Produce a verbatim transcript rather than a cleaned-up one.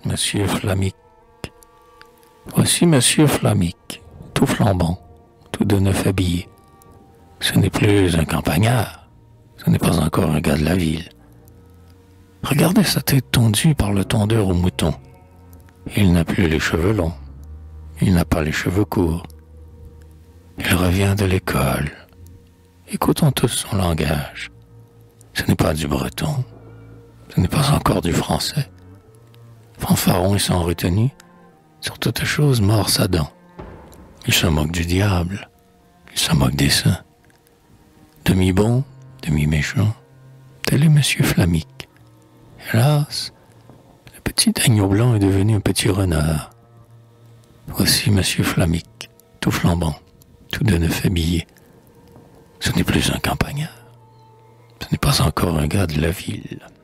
Monsieur Flamic. Voici Monsieur Flamic, tout flambant, tout de neuf habillé. Ce n'est plus un campagnard, ce n'est pas encore un gars de la ville. Regardez sa tête tondue par le tondeur au mouton. Il n'a plus les cheveux longs, il n'a pas les cheveux courts. Il revient de l'école. Écoutons tous son langage. Ce n'est pas du breton, ce n'est pas encore du français. Fanfaron et sans retenue, sur toute chose mord sa dent. Il se moque du diable, il se moque des saints. Demi-bon, demi-méchant, tel est Monsieur Flamic. Hélas, le petit agneau blanc est devenu un petit renard. Voici Monsieur Flamic, tout flambant, tout de neuf habillé. Ce n'est plus un campagnard, ce n'est pas encore un gars de la ville.